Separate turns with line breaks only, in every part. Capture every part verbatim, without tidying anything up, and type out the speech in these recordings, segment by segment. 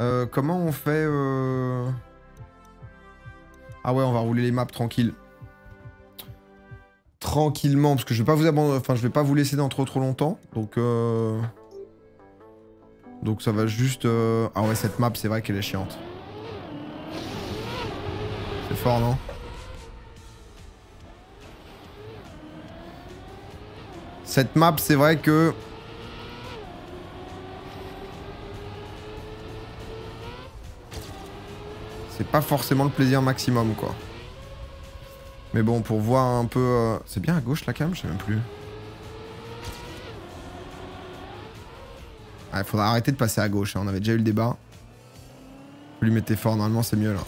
Euh, comment on fait euh... Ah ouais, on va rouler les maps tranquille. Tranquillement, parce que je vais pas vous abandonner, enfin je vais pas vous laisser dans trop trop longtemps. Donc euh... Donc ça va juste... Euh... Ah ouais, cette map, c'est vrai qu'elle est chiante. C'est fort, non? Cette map, c'est vrai que... C'est pas forcément le plaisir maximum, quoi. Mais bon, pour voir un peu... Euh... C'est bien à gauche, la cam? Je sais même plus. Il ah, faudra arrêter de passer à gauche, hein. On avait déjà eu le débat. Faut lui mettre fort, normalement c'est mieux, là.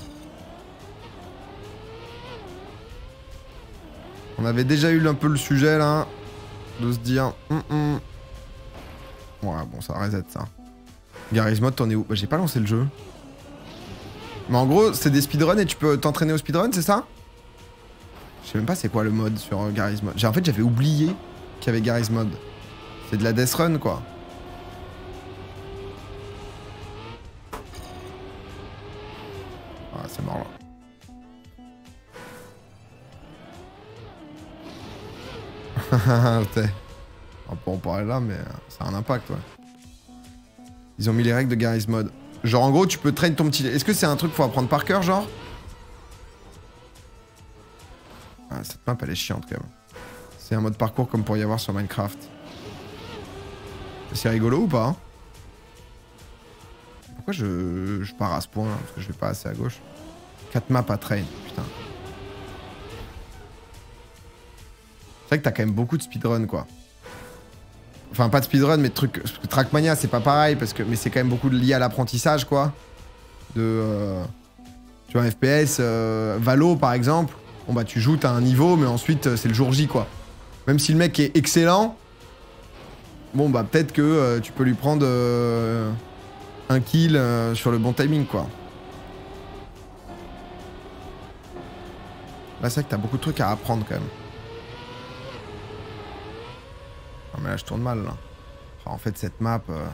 On avait déjà eu un peu le sujet, là. De se dire... Mm -mm. Ouais, bon, ça reset, ça. Garry's Mod, t'en es où? Bah, j'ai pas lancé le jeu. Mais en gros, c'est des speedruns et tu peux t'entraîner au speedrun, c'est ça? Je sais même pas c'est quoi le mode sur euh, Garry's Mod. En fait, j'avais oublié qu'il y avait Garry's Mod. C'est de la death run, quoi. Ah, c'est mort, là. On peut en parler là, mais ça a un impact, ouais. Ils ont mis les règles de Garry's Mod. Genre, en gros, tu peux train ton petit... Est-ce que c'est un truc qu'il faut apprendre par cœur, genre? Ah, cette map, elle est chiante, quand même. C'est un mode parcours comme pour y avoir sur Minecraft. C'est rigolo ou pas? Pourquoi je... je pars à ce point, là? Parce que je vais pas assez à gauche. quatre maps à train, putain. C'est vrai que t'as quand même beaucoup de speedrun, quoi. Enfin, pas de speedrun, mais de trucs... Parce que Trackmania, c'est pas pareil, parce que... mais c'est quand même beaucoup lié à l'apprentissage, quoi. De... Euh... Tu vois, un F P S, euh... Valo, par exemple. Bon, bah, tu joues, t'as un niveau, mais ensuite, euh, c'est le jour J, quoi. Même si le mec est excellent, bon, bah, peut-être que euh, tu peux lui prendre euh... un kill euh, sur le bon timing, quoi. Là, c'est vrai que t'as beaucoup de trucs à apprendre, quand même. Non, mais là, je tourne mal, là. Enfin, en fait, cette map... Euh...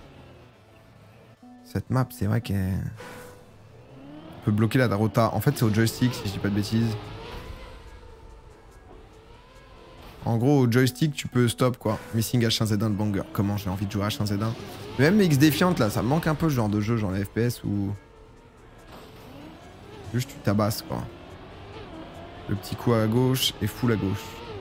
Cette map, c'est vrai qu'elle... On peut bloquer la Darota. En fait, c'est au joystick, si je dis pas de bêtises. En gros, au joystick, tu peux stop, quoi. Missing H un Z un de banger. Comment j'ai envie de jouer à H un Z un. Mais même X Defiant, là, ça me manque un peu, ce genre de jeu, genre les F P S, où... Juste, tu tabasses, quoi. Le petit coup à gauche et full à gauche.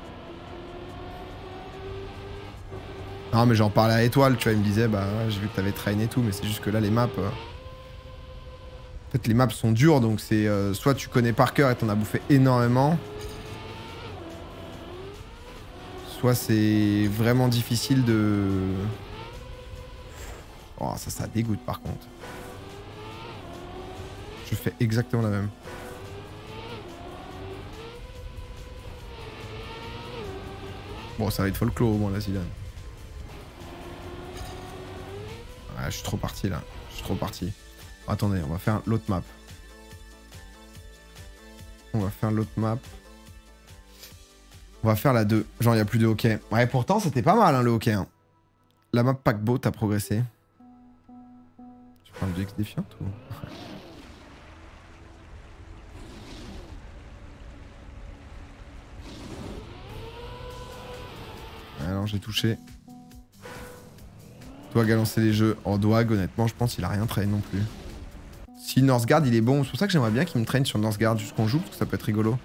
Non, mais j'en parlais à Étoile, tu vois, il me disait, bah, j'ai vu que t'avais train et tout, mais c'est juste que là, les maps... Euh... En fait, les maps sont dures, donc c'est... Euh, soit tu connais par cœur et t'en as bouffé énormément... Soit c'est vraiment difficile de... Oh, ça, ça dégoûte, par contre. Je fais exactement la même. Bon, ça va être folklore, au moins, la Zidane. Ouais, je suis trop parti, là. Je suis trop parti. Attendez, on va faire l'autre map. On va faire l'autre map. On va faire la deux. Genre, il n'y a plus de hockey. Ouais, pourtant, c'était pas mal, hein, le hockey. Hein. La map paquebot a progressé. Tu parles de X Defiant ou... Alors, j'ai touché. Doig a lancé les jeux. En Doig, honnêtement, je pense qu'il a rien traîné non plus. Si Northgard, il est bon. C'est pour ça que j'aimerais bien qu'il me traîne sur Northgard jusqu'on joue, parce que ça peut être rigolo.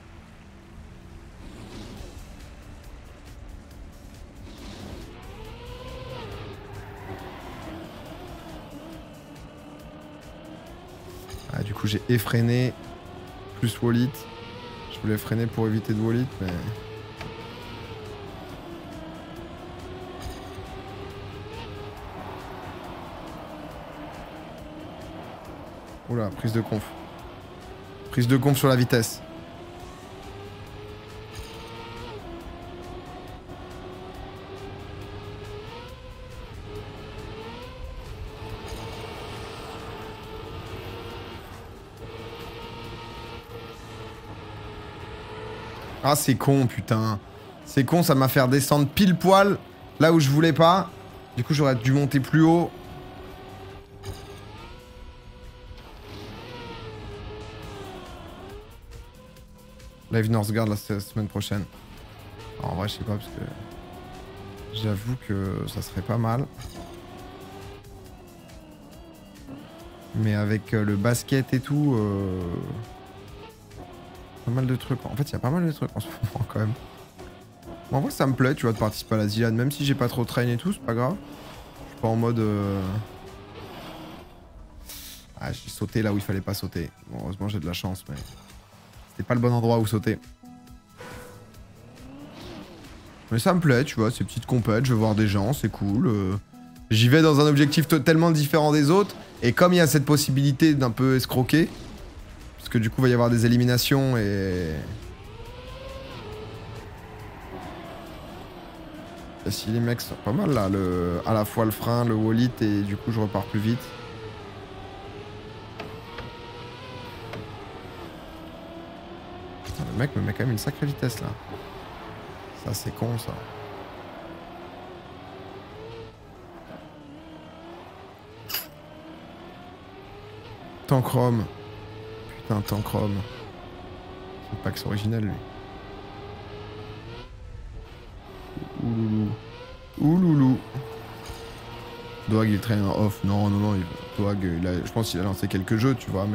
Ah, du coup, j'ai effréné plus Wallit. Je voulais freiner pour éviter de Wallit, mais... Oula, prise de conf. Prise de conf sur la vitesse. Ah, c'est con, putain. C'est con, ça m'a fait descendre pile poil là où je voulais pas. Du coup, j'aurais dû monter plus haut. Live Northgard la semaine prochaine. Alors, en vrai, je sais pas, parce que... J'avoue que ça serait pas mal. Mais avec le basket et tout... Euh... Pas mal de trucs. En fait, il y a pas mal de trucs en ce moment, quand même. Bon, en vrai, ça me plaît, tu vois, de participer à la Zilan. Même si j'ai pas trop train et tout, c'est pas grave. Je suis pas en mode... Euh... Ah, j'ai sauté là où il fallait pas sauter. Bon, heureusement, j'ai de la chance, mais... C'était pas le bon endroit où sauter. Mais ça me plaît, tu vois, ces petites compètes, je veux voir des gens, c'est cool. Euh... J'y vais dans un objectif totalement différent des autres. Et comme il y a cette possibilité d'un peu escroquer, parce que du coup, il va y avoir des éliminations et... et si les mecs sont pas mal là, le... à la fois le frein, le wallet et du coup, je repars plus vite. Le mec me met quand même une sacrée vitesse là. Ça c'est con ça. Tanchrome. Putain, Tanchrome. C'est pas que c'est original lui. Ouloulou. Ouloulou. Doag il traîne en off. Non, non, non. Il... Doag, il a... je pense qu'il a lancé quelques jeux, tu vois, mais...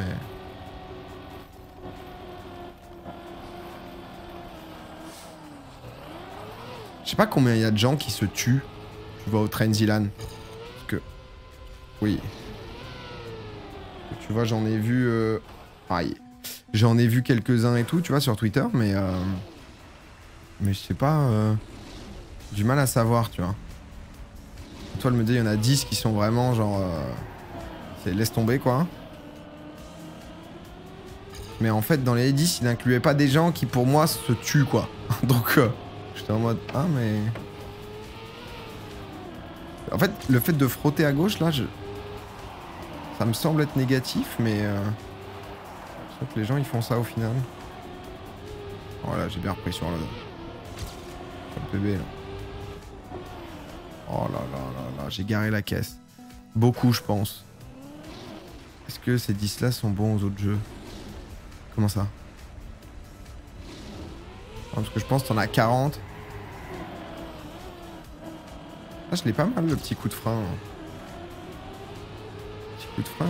Je sais pas combien il y a de gens qui se tuent, tu vois, au Train Zilan. Parce que... Oui. Tu vois, j'en ai vu... Euh... Aïe. J'en ai vu quelques-uns et tout, tu vois, sur Twitter, mais... Euh... Mais je sais pas... Euh... Du mal à savoir, tu vois. Toi, elle me dit, il y en a dix qui sont vraiment, genre... Euh... C'est laisse tomber, quoi. Mais en fait, dans les dix, il n'incluait pas des gens qui, pour moi, se tuent, quoi. Donc... Euh... J'étais en mode, ah mais... En fait, le fait de frotter à gauche, là, je... ça me semble être négatif, mais... Euh... Je sens que les gens, ils font ça au final. Voilà, j'ai bien repris sur le... Sur le P B, là. Oh là là là là, j'ai garé la caisse. Beaucoup, je pense. Est-ce que ces dix-là sont bons aux autres jeux? Comment ça? Parce que je pense que t'en as quarante. Ah, je l'ai pas mal, le petit coup de frein. Petit coup de frein.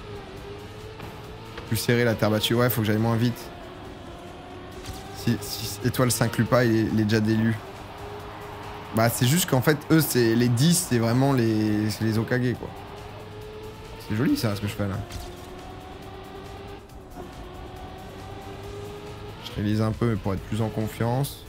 Plus serré, la terre battue. Ouais, faut que j'aille moins vite. Si, si Étoile s'inclut pas, il est, il est déjà délu. Bah, c'est juste qu'en fait, eux, c'est les dix, c'est vraiment les, les Okage, quoi. C'est joli, ça, ce que je fais, là. Je réalise un peu, mais pour être plus en confiance.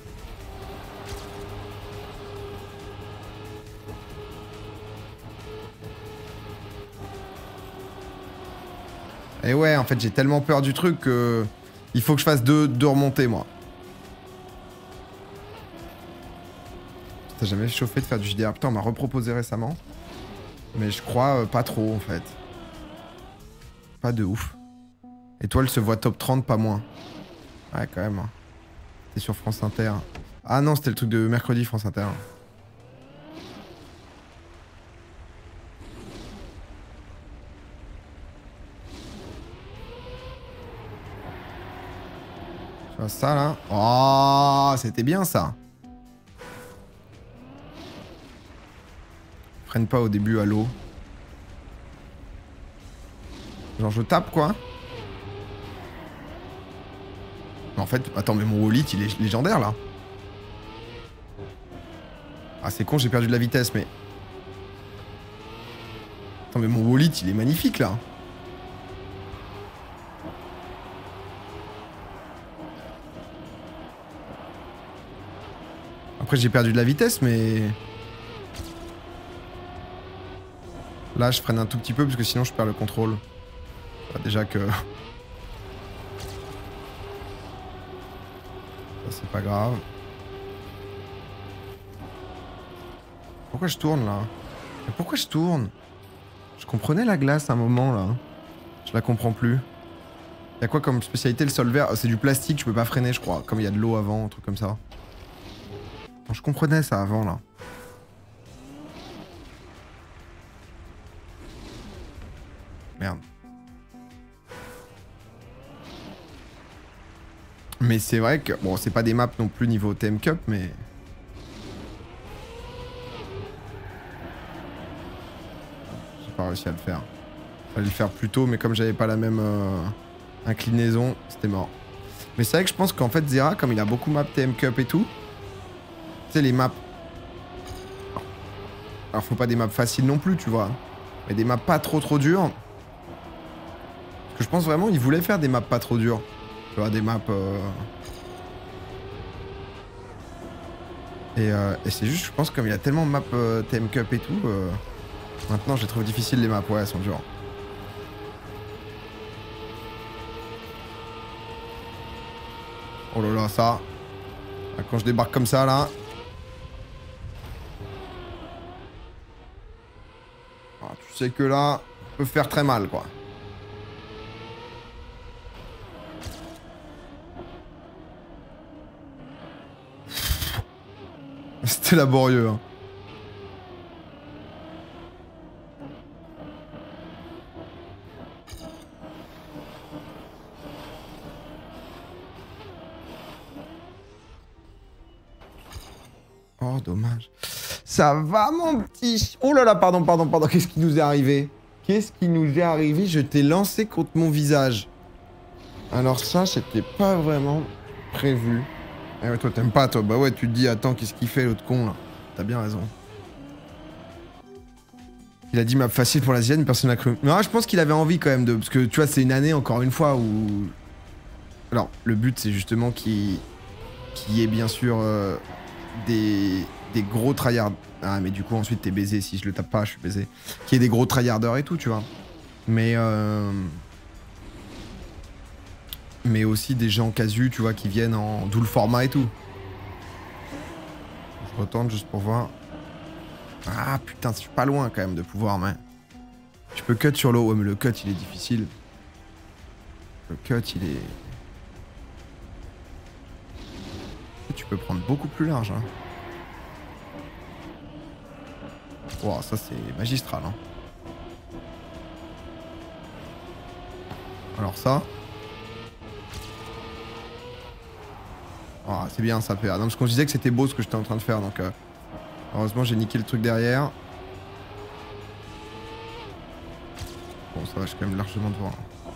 Et ouais, en fait, j'ai tellement peur du truc que... Il faut que je fasse deux, deux remontées, moi. T'as jamais chauffé de faire du J D R? Putain, on m'a reproposé récemment. Mais je crois euh, pas trop, en fait. Pas de ouf. Étoile se voit top trente, pas moins. Ouais, quand même. T'es sur France Inter. Ah non, c'était le truc de mercredi, France Inter. Tu vois ça, là? Oh, c'était bien, ça. Freine pas au début à l'eau. Genre, je tape, quoi. En fait, attends, mais mon Wallet, il est légendaire, là. Ah, c'est con, j'ai perdu de la vitesse, mais... Attends, mais mon Wallet, il est magnifique, là. Après, j'ai perdu de la vitesse, mais... Là, je freine un tout petit peu, parce que sinon, je perds le contrôle. Bah, déjà que... Ça, c'est pas grave. Pourquoi je tourne, là? Mais pourquoi je tourne? Je comprenais la glace à un moment, là. Je la comprends plus. Y'a quoi comme spécialité, le sol vert? C'est du plastique, je peux pas freiner, je crois. Comme il y a de l'eau avant, un truc comme ça. Bon, je comprenais ça avant, là. Merde. Mais c'est vrai que... Bon, c'est pas des maps non plus niveau T M Cup, mais... J'ai pas réussi à le faire. Fallait le faire plus tôt, mais comme j'avais pas la même euh, inclinaison, c'était mort. Mais c'est vrai que je pense qu'en fait, Zera, comme il a beaucoup map T M Cup et tout... Tu sais, les maps... Alors, faut pas des maps faciles non plus, tu vois. Mais des maps pas trop trop dures. Parce que je pense vraiment, il voulait faire des maps pas trop dures. Tu vois, des maps... Euh... Et, euh, et c'est juste, je pense, comme il y a tellement de maps euh, T M Cup et tout, euh, maintenant je les trouve difficiles les maps, ouais, elles sont dures. Oh là là, ça. Quand je débarque comme ça, là... Alors, tu sais que là, ça peut faire très mal, quoi. C'était laborieux, hein. Oh, dommage. Ça va, mon petit... Oh là là, pardon, pardon, pardon. Qu'est-ce qui nous est arrivé? Qu'est-ce qui nous est arrivé? Je t'ai lancé contre mon visage. Alors ça, c'était pas vraiment prévu. Eh ouais, toi, t'aimes pas, toi. Bah ouais, tu te dis, attends, qu'est-ce qu'il fait, l'autre con, là? T'as bien raison. Il a dit map facile pour la Zienne, personne n'a cru. Non, je pense qu'il avait envie quand même de... Parce que, tu vois, c'est une année, encore une fois, où... Alors, le but, c'est justement qu'il qu'il y ait, bien sûr, euh, des... des gros tryhards. Ah, mais du coup, ensuite, t'es baisé. Si je le tape pas, je suis baisé. Qu'il y ait des gros tryharders et tout, tu vois. Mais... Euh... Mais aussi des gens casus, tu vois, qui viennent en... D'où le format et tout. Je retente juste pour voir. Ah, putain, je suis pas loin, quand même, de pouvoir, mais... Tu peux cut sur l'eau. Ouais, mais le cut, il est difficile. Le cut, il est... Tu peux prendre beaucoup plus large, hein. Wow, ça, c'est magistral, hein. Alors ça... Oh, c'est bien ça, P A. Non, parce qu'on disait que c'était beau ce que j'étais en train de faire, donc... Euh, heureusement, j'ai niqué le truc derrière. Bon, ça va, je suis quand même largement devant.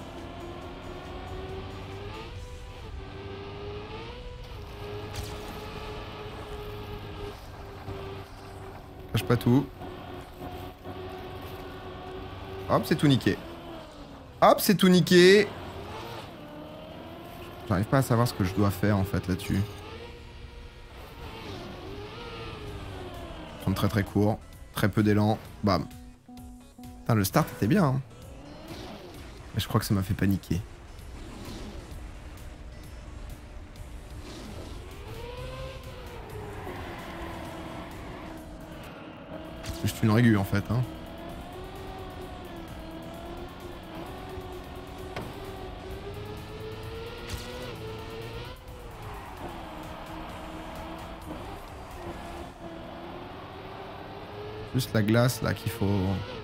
Cache pas tout. Hop, c'est tout niqué. Hop, c'est tout niqué. J'arrive pas à savoir ce que je dois faire en fait là-dessus. Prendre très très court. Très peu d'élan. Bam. Putain, le start était bien. Hein. Mais je crois que ça m'a fait paniquer. C'est juste une régule en fait. Hein. Juste la glace là qu'il faut...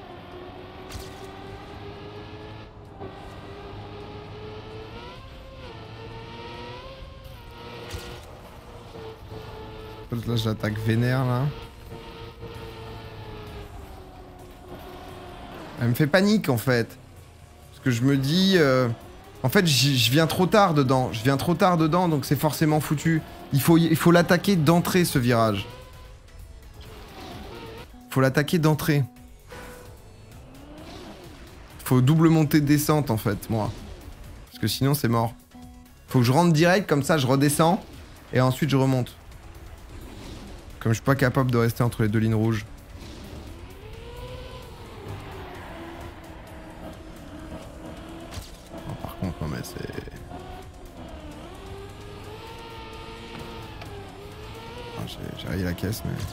Là j'attaque vénère là. Elle me fait panique en fait. Parce que je me dis... Euh... En fait je viens trop tard dedans. Je viens trop tard dedans donc c'est forcément foutu. Il faut il faut l'attaquer d'entrée ce virage. Faut l'attaquer d'entrée. Faut double montée descente en fait, moi. Parce que sinon c'est mort. Faut que je rentre direct, comme ça je redescends. Et ensuite je remonte. Comme je suis pas capable de rester entre les deux lignes rouges. Oh, par contre, non mais c'est... Oh, j'ai rayé la caisse mais...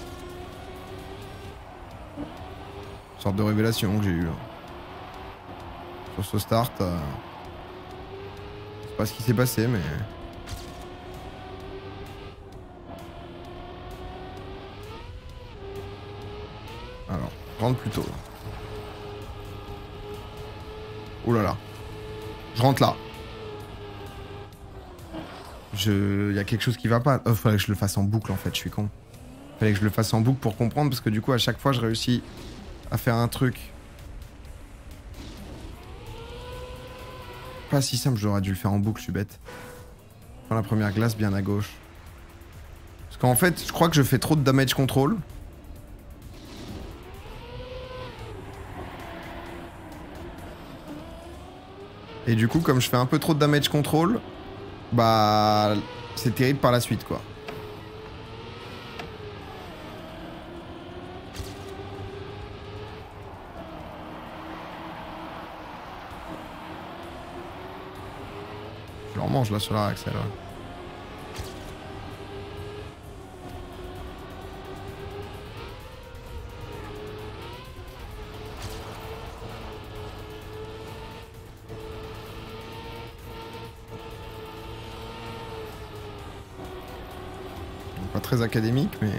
Une sorte de révélation que j'ai eue là. Sur ce start. Euh... Je sais pas ce qui s'est passé mais... Alors, je rentre plus tôt. Ouh là là. Je rentre là. Je... Il y a quelque chose qui va pas. Oh, fallait que je le fasse en boucle en fait, je suis con. Fallait que je le fasse en boucle pour comprendre parce que du coup à chaque fois je réussis à faire un truc. Pas si simple, j'aurais dû le faire en boucle, je suis bête. Prends la première glace bien à gauche. Parce qu'en fait, je crois que je fais trop de damage control. Et du coup, comme je fais un peu trop de damage control, bah c'est terrible par la suite quoi. Je leur mange là sur la Axel. Ouais. Pas très académique, mais...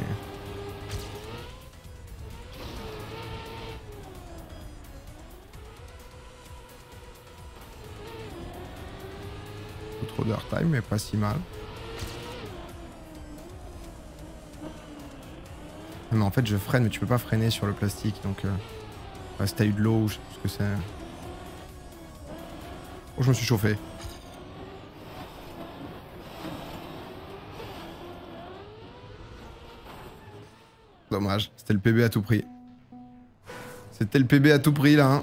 Trop d'airtime, mais pas si mal. Mais en fait, je freine, mais tu peux pas freiner sur le plastique, donc... Euh... Ouais, si t'as eu de l'eau, je sais pas ce que c'est. Oh, je me suis chauffé. Dommage, c'était le P B à tout prix. C'était le P B à tout prix, là, hein.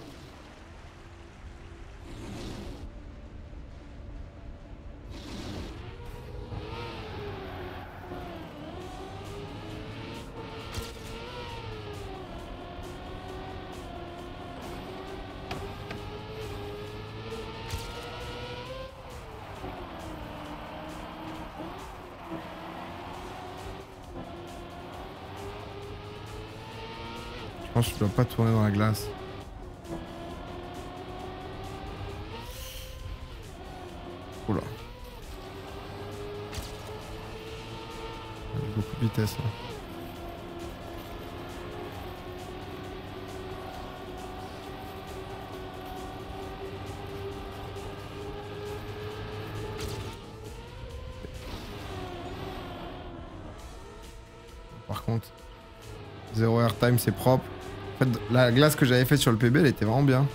Je pense que je dois pas tourner dans la glace. Oula. Il y a beaucoup de vitesse là. Par contre, zéro airtime c'est propre. En fait, la glace que j'avais faite sur le P B, elle était vraiment bien.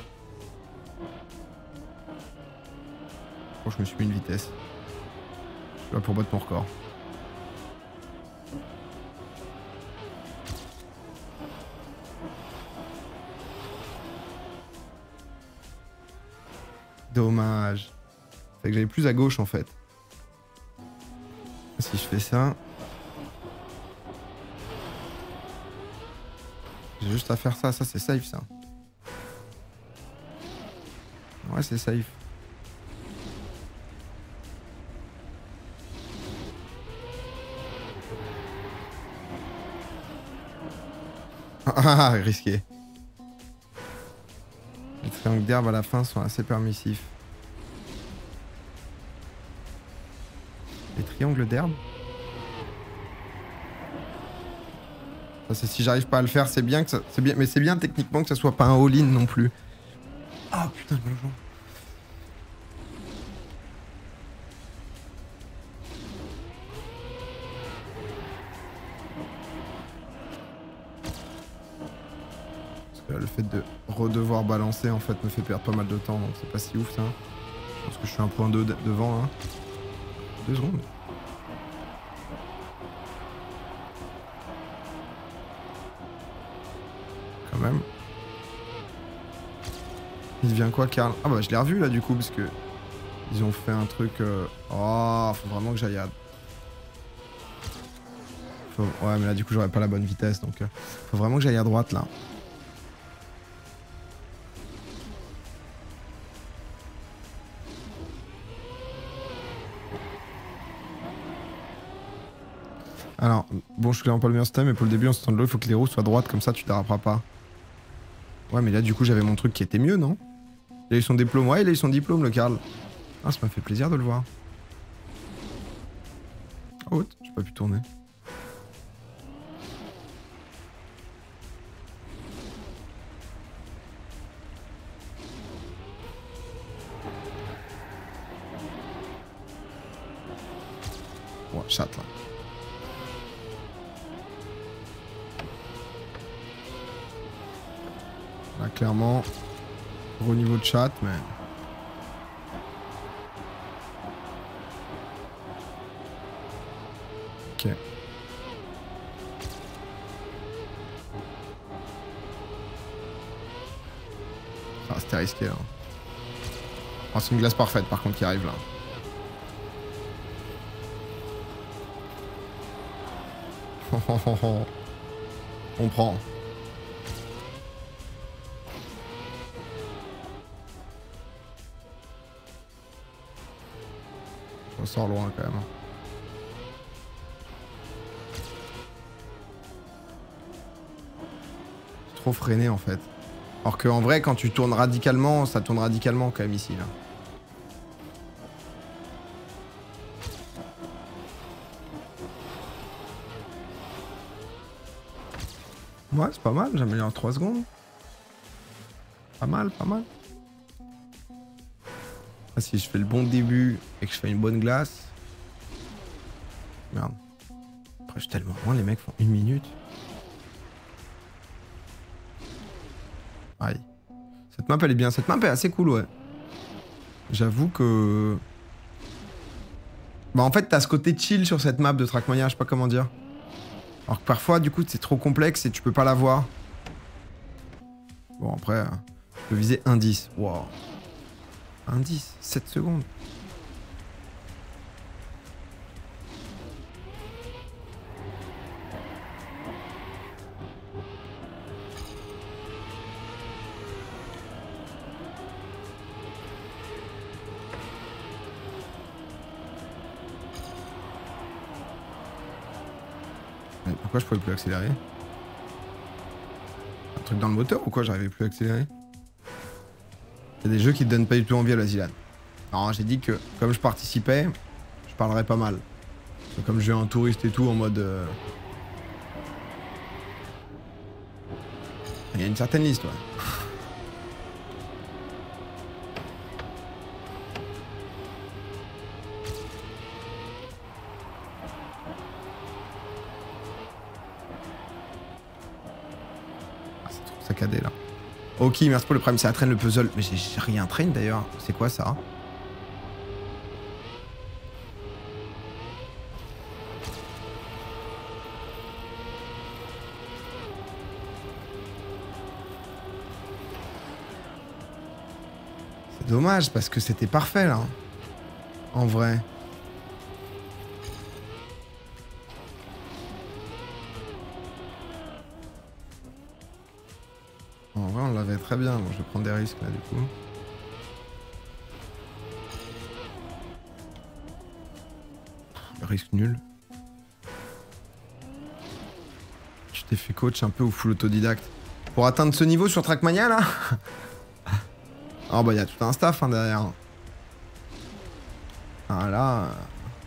Oh, je me suis mis une vitesse. Je suis là pour battre mon record. Dommage. C'est que j'allais plus à gauche en fait. Si je fais ça... J'ai juste à faire ça, ça c'est safe ça. Ouais c'est safe. Ah risqué. Les triangles d'herbe à la fin sont assez permissifs. Les triangles d'herbe? Ça c'est si j'arrive pas à le faire, c'est bien que ça. C'est bien, mais c'est bien techniquement que ça soit pas un all-in non plus. Ah putain de bonjour. Parce que là, le fait de redevoir balancer en fait me fait perdre pas mal de temps, donc c'est pas si ouf ça. Je pense que je suis un point deux devant là. Deux secondes. Quand même. Il devient quoi, Karl? Ah bah je l'ai revu là du coup parce que ils ont fait un truc. Euh... Oh, faut vraiment que j'aille à. Faut... Ouais mais là du coup j'aurais pas la bonne vitesse donc euh... faut vraiment que j'aille à droite là. Alors, bon, je suis clairement pas le meilleur système, mais pour le début, en ce temps de l'eau, il faut que les roues soient droites, comme ça tu déraperas pas. Ouais, mais là, du coup, j'avais mon truc qui était mieux, non? Il a eu son diplôme. Ouais, il a eu son diplôme, le Karl. Ah, ça m'a fait plaisir de le voir. Oh, j'ai pas pu tourner. chat là. Là, clairement, gros niveau de chat, mais... Ok. Ah, c'était risqué, là. Oh, c'est une glace parfaite, par contre, qui arrive, là. On prend. Je ressors loin quand même. C'est trop freiné en fait. Alors qu'en vrai, quand tu tournes radicalement, ça tourne radicalement quand même ici là. Ouais, c'est pas mal, j'améliore en trois secondes. Pas mal, pas mal. Ah, si je fais le bon début et que je fais une bonne glace. Merde. Après, je suis tellement loin, les mecs font une minute. Aïe. Cette map, elle est bien. Cette map est assez cool, ouais. J'avoue que... Bah, en fait, t'as ce côté chill sur cette map de Trackmania, je sais pas comment dire. Alors que parfois, du coup, c'est trop complexe et tu peux pas la voir. Bon, après, je peux viser un dix. Wow. un dix, sept secondes. Mais pourquoi je pouvais plus accélérer? Un truc dans le moteur ou quoi? J'arrivais plus à accélérer. Il y a des jeux qui te donnent pas du tout envie à la Zilan. Alors j'ai dit que comme je participais, je parlerais pas mal. Comme je suis un touriste et tout en mode... Euh... Il y a une certaine liste, ouais. Ah, c'est trop saccadé là. Ok, merci pour le prime, ça traîne le puzzle. Mais j'ai rien train d'ailleurs. C'est quoi ça? C'est dommage parce que c'était parfait là. En vrai. En vrai, on l'avait très bien. Bon, je vais prendre des risques là du coup. Risque nul. Tu t'es fait coach un peu ou full autodidacte pour atteindre ce niveau sur Trackmania là? Oh bah il y a tout un staff hein, derrière. Ah là. Euh...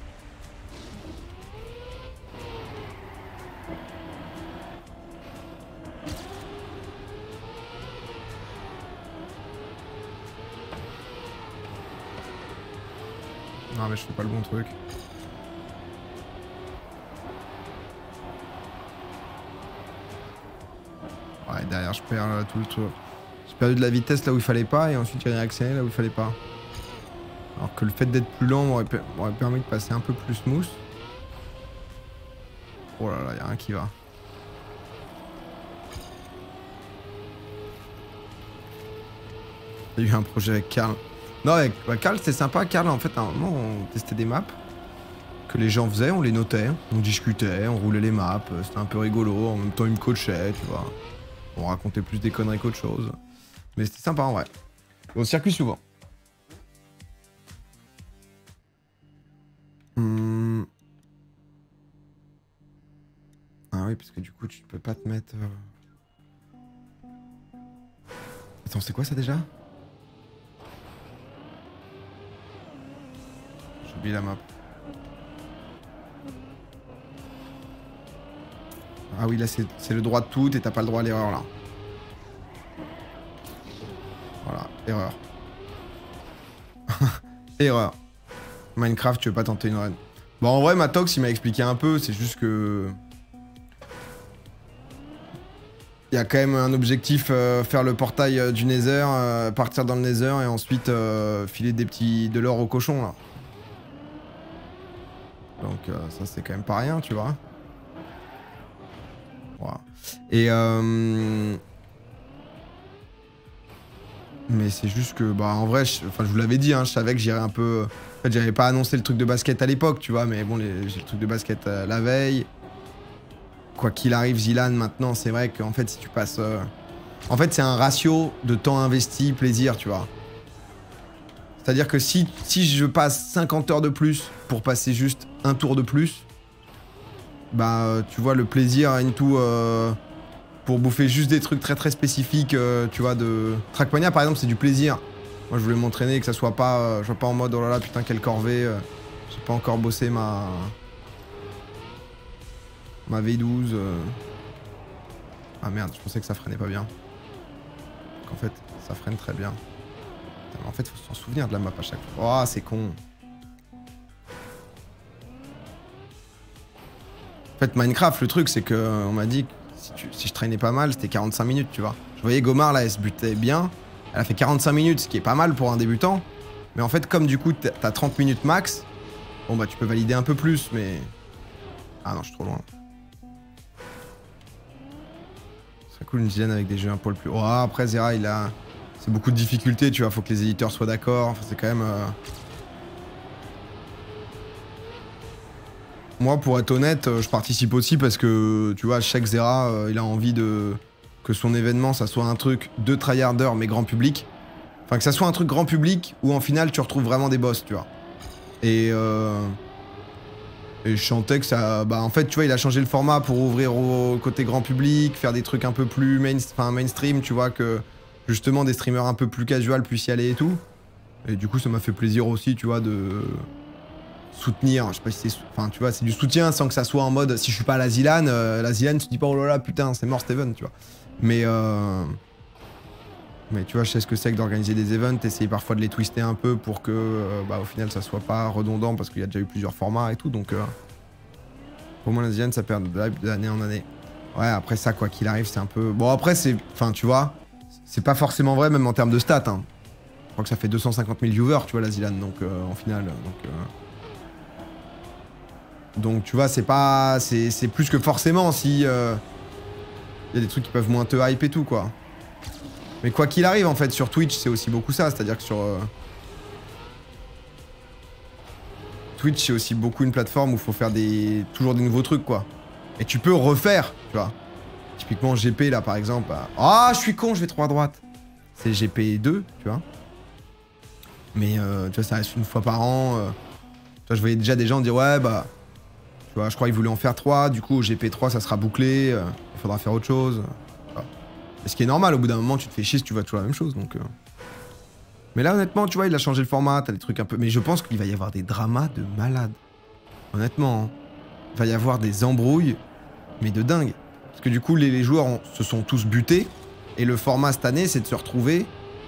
Non mais je fais pas le bon truc. Ouais, derrière je perds là, tout le truc. J'ai perdu de la vitesse là où il fallait pas et ensuite j'ai réaccéléré là où il fallait pas. Alors que le fait d'être plus lent m'aurait permis de passer un peu plus smooth. Oh là là, y'a rien qui va. Il y a eu un projet avec Karl. Non, avec bah, Karl c'était sympa. Karl, en fait, à un moment, on testait des maps que les gens faisaient, on les notait, on discutait, on roulait les maps. C'était un peu rigolo. En même temps, il me coachait, tu vois. On racontait plus des conneries qu'autre chose. Mais c'était sympa en vrai. On circuit souvent. Hum... Ah oui, parce que du coup, tu peux pas te mettre... Euh... Attends, c'est quoi ça déjà? J'ai oublié la map. Ah oui, là, c'est le droit de tout et t'as pas le droit à l'erreur, là. Voilà, erreur. Erreur. Minecraft, tu veux pas tenter une run. Bon, en vrai, Matox, il m'a expliqué un peu, c'est juste que... Il y a quand même un objectif, euh, faire le portail euh, du Nether, euh, partir dans le Nether et ensuite euh, filer des petits de l'or aux cochons, là. Donc euh, ça, c'est quand même pas rien, tu vois. Voilà. Et... Euh... Mais c'est juste que, bah, en vrai, je, enfin, je vous l'avais dit, hein, je savais que j'irais un peu... En fait, j'avais pas annoncé le truc de basket à l'époque, tu vois, mais bon, j'ai le truc de basket euh, la veille. Quoi qu'il arrive, Zilan, maintenant, c'est vrai qu'en fait, si tu passes... Euh... En fait, c'est un ratio de temps investi, plaisir, tu vois. C'est-à-dire que si, si je passe cinquante heures de plus pour passer juste un tour de plus, bah, euh, tu vois, le plaisir into... Euh... Pour bouffer juste des trucs très très spécifiques, euh, tu vois, de... Trackmania, par exemple, c'est du plaisir. Moi, je voulais m'entraîner, que ça soit pas... Euh, je sois pas en mode, oh là là, putain, quelle corvée. Euh, J'ai pas encore bossé ma... Ma V douze. Euh... Ah merde, je pensais que ça freinait pas bien. En fait, ça freine très bien. Putain, mais en fait, faut s'en souvenir de la map à chaque fois. Oh, c'est con. En fait, Minecraft, le truc, c'est que euh, on m'a dit que si, tu... si je traînais pas mal, c'était quarante-cinq minutes, tu vois. Je voyais Gomar, là, elle se butait bien. Elle a fait quarante-cinq minutes, ce qui est pas mal pour un débutant. Mais en fait, comme du coup, t'as trente minutes max, bon bah tu peux valider un peu plus, mais... Ah non, je suis trop loin. Ce serait cool une dizaine avec des jeux un poil plus... Oh, après, Zera, il a... C'est beaucoup de difficultés, tu vois, faut que les éditeurs soient d'accord. Enfin, c'est quand même... Euh... Moi, pour être honnête, je participe aussi parce que, tu vois, chaque Zera, euh, il a envie de... que son événement, ça soit un truc de tryharder, mais grand public. Enfin, que ça soit un truc grand public où, en final, tu retrouves vraiment des boss, tu vois. Et... Euh... Et je chantais que ça... Bah, en fait, tu vois, il a changé le format pour ouvrir au côté grand public, faire des trucs un peu plus main... enfin, mainstream, tu vois, que... Justement, des streamers un peu plus casual puissent y aller et tout. Et du coup, ça m'a fait plaisir aussi, tu vois, de... soutenir, je sais pas si c'est... Enfin, tu vois, c'est du soutien sans que ça soit en mode... Si je suis pas à la Zilan, euh, la Zilan, tu te dis pas, oh là là, putain, c'est mort Steven, tu vois. Mais, euh... Mais tu vois, je sais ce que c'est que d'organiser des events, essayer parfois de les twister un peu pour que, euh, bah, au final, ça soit pas redondant parce qu'il y a déjà eu plusieurs formats et tout, donc... Euh... Pour moi, la Zilan, ça perd d'année en année. Ouais, après ça, quoi qu'il arrive, c'est un peu... Bon, après, c'est... Enfin, tu vois, c'est pas forcément vrai, même en termes de stats, hein. Je crois que ça fait deux cent cinquante mille viewers, tu vois, la Zilan, donc, euh, en finale, donc... Euh... Donc tu vois, c'est pas... C'est plus que forcément si... Il euh, y a des trucs qui peuvent moins te hype et tout, quoi. Mais quoi qu'il arrive, en fait, sur Twitch, c'est aussi beaucoup ça. C'est-à-dire que sur... Euh, Twitch, c'est aussi beaucoup une plateforme où il faut faire des... toujours des nouveaux trucs, quoi. Et tu peux refaire, tu vois. Typiquement, G P, là, par exemple. Bah... Ah, je suis con, je vais trop à droite. C'est G P deux, tu vois. Mais, euh, tu vois, ça reste une fois par an. Euh... Tu vois, je voyais déjà des gens dire, ouais, bah... Tu vois, je crois qu'ils voulaient en faire trois, du coup au G P trois ça sera bouclé, euh, il faudra faire autre chose. Et ce qui est normal, au bout d'un moment tu te fais chier si tu vois toujours la même chose, donc... Euh... Mais là honnêtement, tu vois, il a changé le format, t'as des trucs un peu... Mais je pense qu'il va y avoir des dramas de malades. Honnêtement, hein. Il va y avoir des embrouilles, mais de dingue. Parce que du coup, les, les joueurs ont, se sont tous butés, et le format cette année, c'est de se retrouver...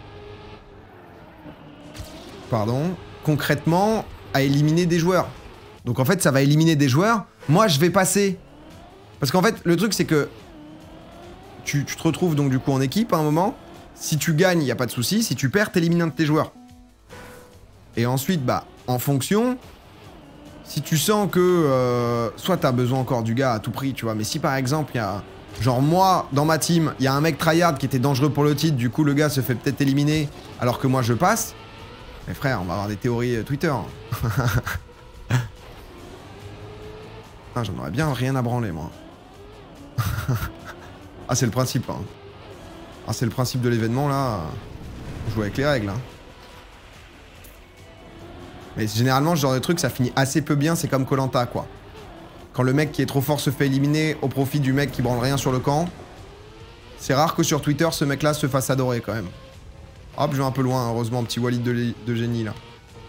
Pardon... Concrètement, à éliminer des joueurs. Donc en fait, ça va éliminer des joueurs. Moi, je vais passer. Parce qu'en fait, le truc, c'est que tu, tu te retrouves donc du coup en équipe à un moment. Si tu gagnes, il n'y a pas de souci. Si tu perds, t'élimines un de tes joueurs. Et ensuite, bah, en fonction, si tu sens que euh, soit t'as besoin encore du gars à tout prix, tu vois. Mais si par exemple, il y a... Genre moi, dans ma team, il y a un mec tryhard qui était dangereux pour le titre. Du coup, le gars se fait peut-être éliminer alors que moi, je passe. Mais frère, on va avoir des théories euh, Twitter. Ah, j'en aurais bien rien à branler, moi. Ah, c'est le principe, hein. Ah, c'est le principe de l'événement, là. Jouer avec les règles, hein. Mais généralement, ce genre de truc, ça finit assez peu bien, c'est comme koh lanta, quoi. Quand le mec qui est trop fort se fait éliminer au profit du mec qui branle rien sur le camp, c'est rare que sur Twitter, ce mec-là se fasse adorer, quand même. Hop, je vais un peu loin, heureusement, petit Walid de, de génie, là.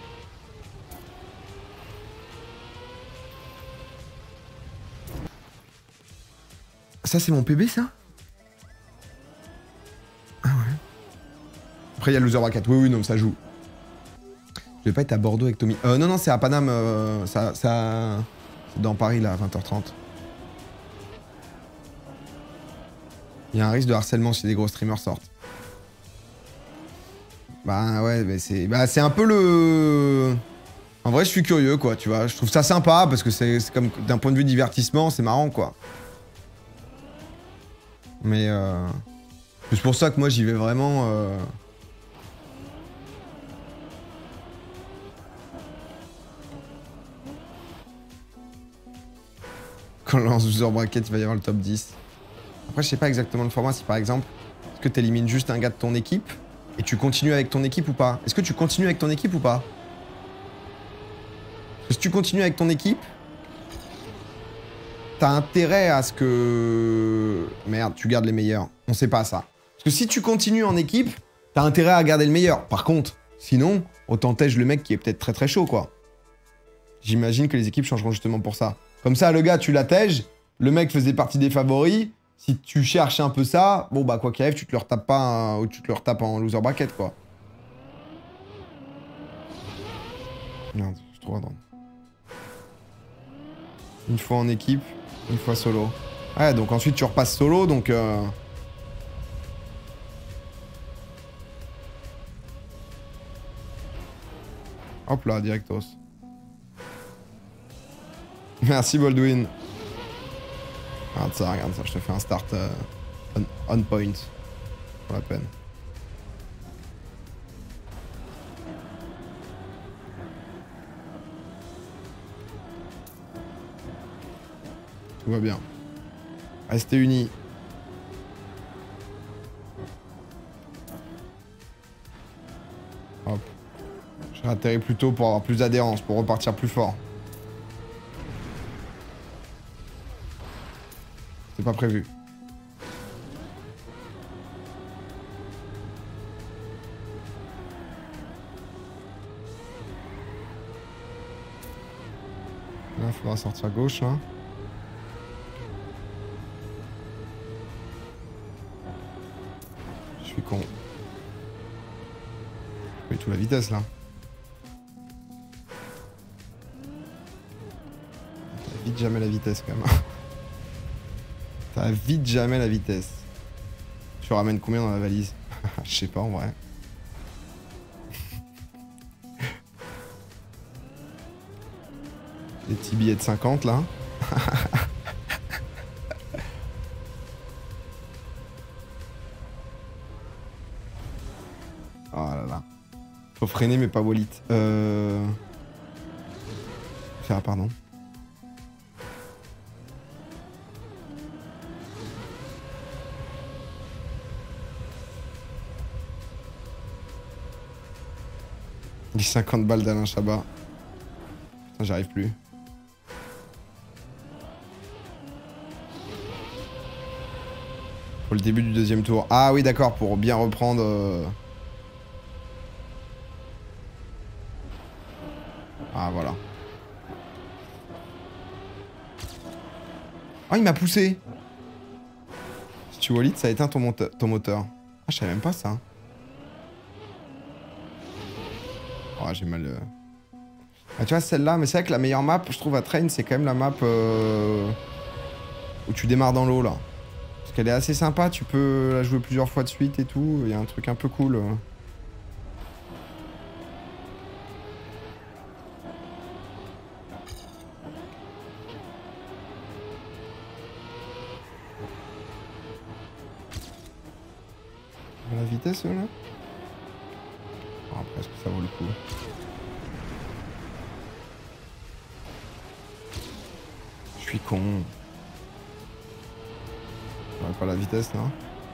Ça, c'est mon P B, ça? Ah ouais. Après, il y a le loser bracket. Oui, oui, non, ça joue. Je vais pas être à Bordeaux avec Tommy. Euh, non, non, c'est à Paname. Euh, ça, ça... C'est dans Paris, là, à vingt heures trente. Il y a un risque de harcèlement si des gros streamers sortent. Bah ouais, mais c'est bah, c'est un peu le... En vrai, je suis curieux, quoi, tu vois. Je trouve ça sympa, parce que c'est comme... D'un point de vue divertissement, c'est marrant, quoi. Mais... Euh... C'est pour ça que moi, j'y vais vraiment... Euh... Quand on lance Loser Bracket, il va y avoir le top dix. Après, je sais pas exactement le format, si par exemple, est-ce que tu élimines juste un gars de ton équipe et tu continues avec ton équipe ou pas? Est-ce que tu continues avec ton équipe ou pas? Parce que si tu continues avec ton équipe, t'as intérêt à ce que... Merde, tu gardes les meilleurs. On sait pas ça. Parce que si tu continues en équipe, t'as intérêt à garder le meilleur. Par contre, sinon, autant tège le mec qui est peut-être très très chaud, quoi. J'imagine que les équipes changeront justement pour ça. Comme ça, le gars, tu l'attèges, le mec faisait partie des favoris. Si tu cherches un peu ça, bon bah quoi qu'il arrive, tu te le retapes pas hein, ou tu te le retapes en loser bracket, quoi. Merde, je suis trop drôle. Une fois en équipe, une fois solo. Ouais, donc ensuite tu repasses solo, donc... Euh... Hop là, directos. Merci Baldwin. Regarde ça, regarde ça, je te fais un start euh, on, on point. Pour la peine. Tout va bien. Restez unis. Hop. J'ai atterri plus tôt pour avoir plus d'adhérence, pour repartir plus fort. C'est pas prévu. Là, il faudra sortir à gauche, là. Je suis con. J'ai tout la vitesse, là. Ça vite jamais la vitesse, quand même. Ça vite jamais la vitesse. Tu ramènes combien dans la valise? Je sais pas, en vrai. Des petits billets de cinquante, là. Oh là là. Faut freiner, mais pas wallet. Euh... Ah, pardon. Les cinquante balles d'Alain Chabat. Putain, j'arrive plus. Pour le début du deuxième tour. Ah oui, d'accord, pour bien reprendre... Euh... Ah, voilà. Oh, il m'a poussé. Si tu wallet, ça éteint ton, moteur, ton moteur. Ah, je savais même pas ça. Oh, j'ai mal... Euh... Ah, tu vois, celle-là, mais c'est vrai que la meilleure map, je trouve, à Train, c'est quand même la map euh... où tu démarres dans l'eau, là. Parce qu'elle est assez sympa, tu peux la jouer plusieurs fois de suite et tout. Il y a un truc un peu cool. Euh... La vitesse, là. Oh, après, est-ce que ça vaut le coup? Je suis con. J'aurais pas la vitesse, là.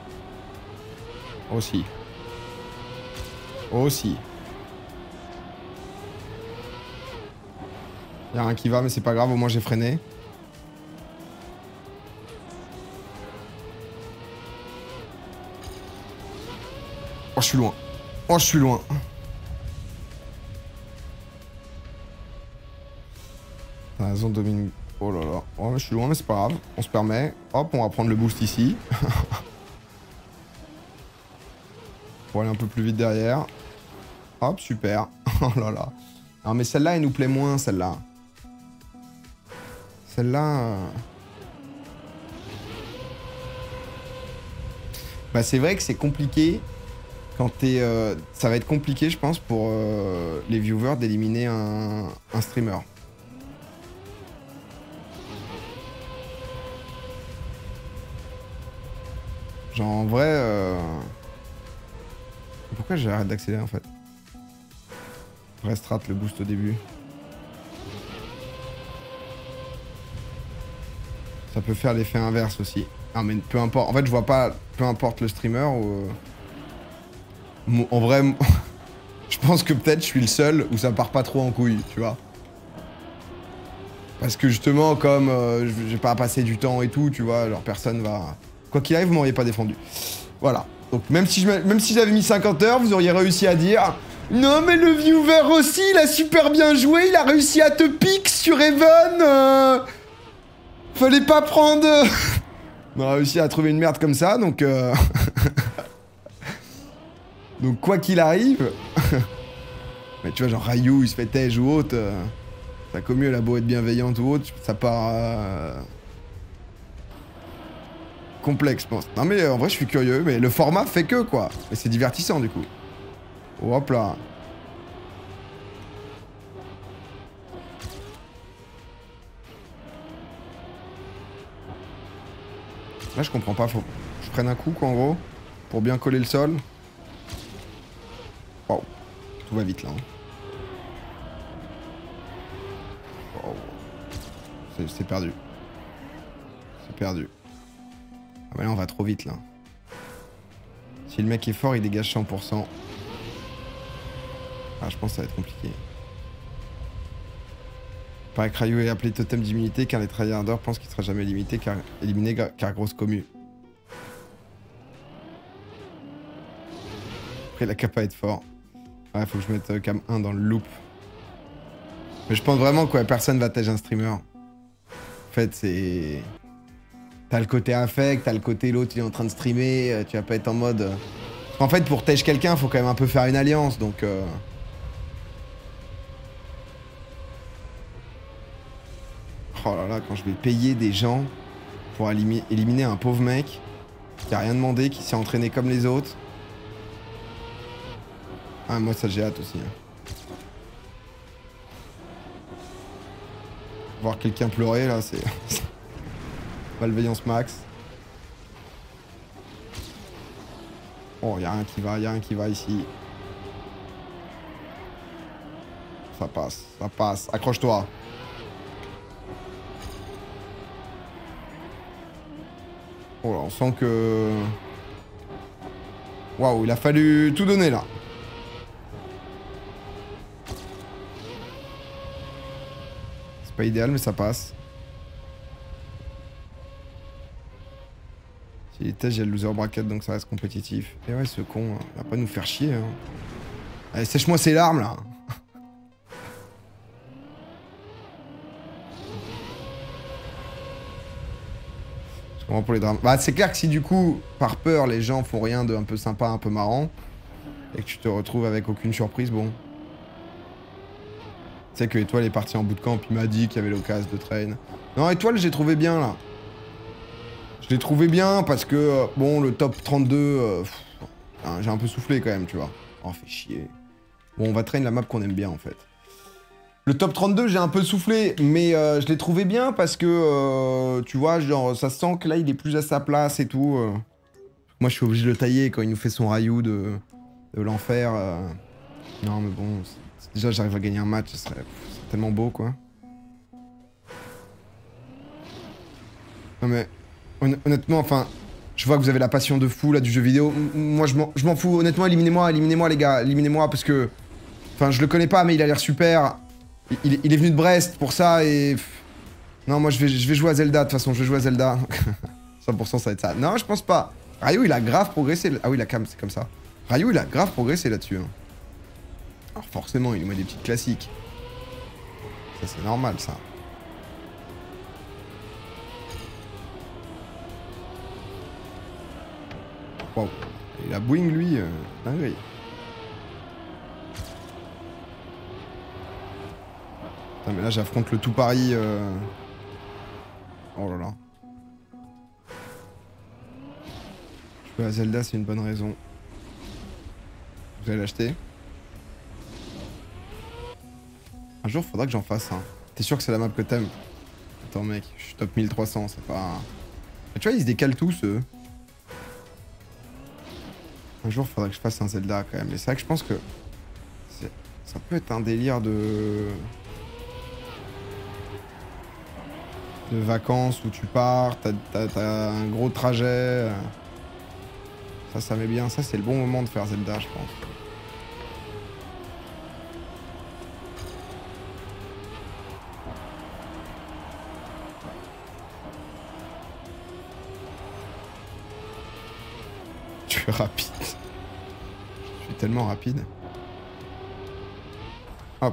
Aussi. Aussi. Y'a un qui va, mais c'est pas grave, au moins j'ai freiné. Oh, je suis loin. Oh, je suis loin. La zone domine... Oh là là. Oh, je suis loin, mais c'est pas grave. On se permet. Hop, on va prendre le boost ici. Pour aller un peu plus vite derrière. Hop, super. Oh là là. Non mais celle-là, elle nous plaît moins, celle-là. Celle-là... Euh... Bah c'est vrai que c'est compliqué quand t'es... Euh... Ça va être compliqué, je pense, pour euh, les viewers d'éliminer un... un streamer. Genre en vrai... Euh... Pourquoi j'arrête d'accélérer en fait? Vrai strat, le boost au début. Ça peut faire l'effet inverse aussi. Ah mais peu importe. En fait je vois pas... Peu importe le streamer ou... En vrai... Je pense que peut-être je suis le seul où ça part pas trop en couille, tu vois. Parce que justement comme euh, j'ai pas passé du temps et tout, tu vois, alors personne va... Quoi qu'il arrive, vous m'auriez pas défendu. Voilà. Donc même si je même si j'avais mis cinquante heures, vous auriez réussi à dire non mais le viewer aussi, il a super bien joué, il a réussi à te pique sur Even. Euh... Fallait pas prendre. On a réussi à trouver une merde comme ça, donc euh... donc quoi qu'il arrive. Mais tu vois genre Ryu, il se fait tège ou autre. Euh... Ça comme mieux, elle a beau être bienveillante ou autre, ça part. Euh... Complexe, je pense. Non mais euh, en vrai je suis curieux, mais le format fait que quoi. Mais c'est divertissant du coup. Oh, hop là. Là je comprends pas, faut que je prenne un coup quoi en gros. Pour bien coller le sol. Wow. Tout va vite là. Hein. Wow. C'est perdu. C'est perdu. Ah bah là on va trop vite là. Si le mec est fort il dégage cent pour cent. Ah je pense que ça va être compliqué. Pareil que Ryu est appelé totem d'immunité car les tryharders pensent qu'il sera jamais limité car éliminé car grosse commu. Après il a qu'à pas être fort. Ouais faut que je mette euh, cam un dans le loop. Mais je pense vraiment que ouais, personne va tège un streamer. En fait c'est... T'as le côté affect, t'as le côté l'autre il est en train de streamer, tu vas pas être en mode... En fait pour tège quelqu'un faut quand même un peu faire une alliance donc... Euh... Oh là là quand je vais payer des gens pour éliminer un pauvre mec qui a rien demandé, qui s'est entraîné comme les autres. Ah moi ça j'ai hâte aussi. Hein. Voir quelqu'un pleurer là c'est... Malveillance max. Oh, y'a rien qui va, y'a rien qui va ici. Ça passe, ça passe. Accroche-toi. Oh là, on sent que... Waouh, il a fallu tout donner là. C'est pas idéal, mais ça passe. Si les tests, il y a le loser bracket, donc ça reste compétitif. Et ouais, ce con, il va pas nous faire chier. Hein. Allez, sèche-moi ces larmes là. Pour les drames. Bah c'est clair que si du coup, par peur, les gens font rien de un peu sympa, un peu marrant, et que tu te retrouves avec aucune surprise, bon. Tu sais que Étoile est parti en bootcamp, il m'a dit qu'il y avait l'occasion de train. Non, Étoile, j'ai trouvé bien là. Je l'ai trouvé bien parce que, euh, bon, le top trente-deux, euh, hein, j'ai un peu soufflé quand même, tu vois. Oh, fait chier. Bon, on va train la map qu'on aime bien en fait. Le top trente-deux, j'ai un peu soufflé, mais euh, je l'ai trouvé bien parce que, euh, tu vois, genre, ça sent que là, il est plus à sa place et tout. Euh. Moi, je suis obligé de le tailler quand il nous fait son Ryu de, de l'enfer. Euh. Non, mais bon, déjà, j'arrive à gagner un match, ce serait, serait tellement beau, quoi. Non, mais, hon honnêtement, enfin, je vois que vous avez la passion de fou, là, du jeu vidéo. M moi, je m'en fous, honnêtement, éliminez-moi, éliminez-moi, les gars, éliminez-moi, parce que... Enfin, je le connais pas, mais il a l'air super. Il, il est venu de Brest pour ça et... Non, moi je vais, je vais jouer à Zelda, de toute façon, je vais jouer à Zelda. cent pour cent ça va être ça. Non, je pense pas. Ryu, il a grave progressé. Ah oui, la cam, c'est comme ça. Ryu, il a grave progressé là-dessus. Hein. Alors forcément, il nous met des petites classiques. Ça, c'est normal, ça. Wow. Il a Boeing, lui, euh, dinguerie. Putain, mais là, j'affronte le tout Paris. Euh... Oh là là. Je vais à Zelda, c'est une bonne raison. Vous allez l'acheter? Un jour, faudra que j'en fasse un. T'es sûr que c'est la map que t'aimes? Attends, mec, je suis top mille trois cents, c'est pas... Mais tu vois, ils se décalent tous, eux. Un jour, faudra que je fasse un Zelda, quand même. Mais c'est vrai que je pense que... Ça peut être un délire de... De vacances où tu pars, t'as, t'as, t'as un gros trajet. Ça, ça met bien. Ça, c'est le bon moment de faire Zelda, je pense. Tu es rapide. Je suis tellement rapide. Hop.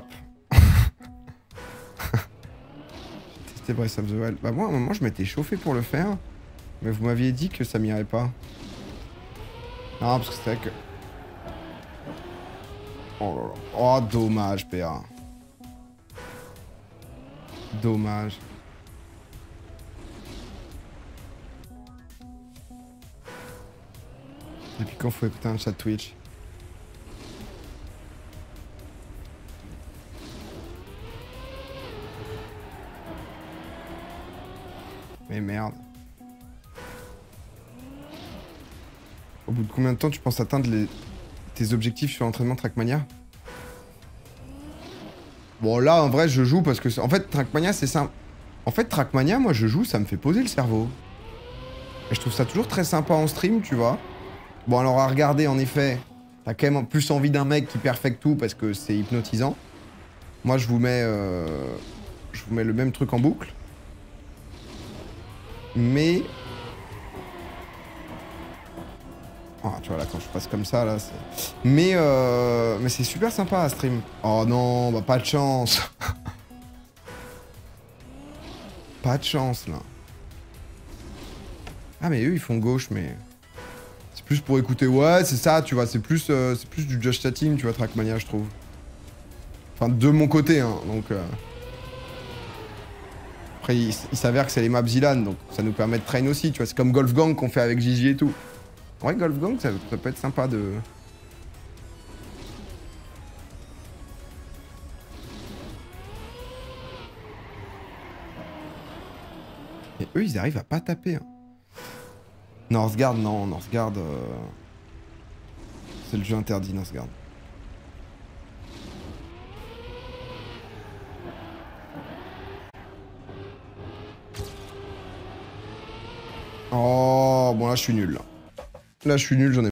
J'ai testé Breath of the Wild. Bah moi, à un moment, je m'étais chauffé pour le faire. Mais vous m'aviez dit que ça m'irait pas. Non, parce que c'est vrai que... Oh là là. Oh, dommage, P A. Dommage. Depuis quand faut écouter un chat Twitch? Mais merde. Au bout de combien de temps tu penses atteindre les... tes objectifs sur l'entraînement Trackmania? Bon là en vrai je joue parce que... En fait Trackmania c'est simple. En fait Trackmania moi je joue, ça me fait poser le cerveau. Et je trouve ça toujours très sympa en stream, tu vois. Bon alors à regarder en effet, t'as quand même plus envie d'un mec qui perfecte tout parce que c'est hypnotisant. Moi je vous mets... Euh... Je vous mets le même truc en boucle. Mais... Oh, tu vois, là, quand je passe comme ça, là, c'est... Mais, euh... Mais c'est super sympa à stream. Oh non, bah pas de chance. Pas de chance, là. Ah, mais eux, ils font gauche, mais... C'est plus pour écouter... Ouais, c'est ça, tu vois, c'est plus, euh, c'est plus du just chatting, tu vois, Trackmania, je trouve. Enfin, de mon côté, hein, donc... Euh... Après, il, il s'avère que c'est les maps Zilan, donc ça nous permet de train aussi, tu vois. C'est comme Golf Gang qu'on fait avec Gigi et tout. Ouais, Golf Gang, ça, ça peut être sympa de... Et eux, ils arrivent à pas taper. Hein. Northgard, non. Northgard... Euh... C'est le jeu interdit, Northgard. Oh, bon là, je suis nul, là. Là, je suis nul, j'en ai...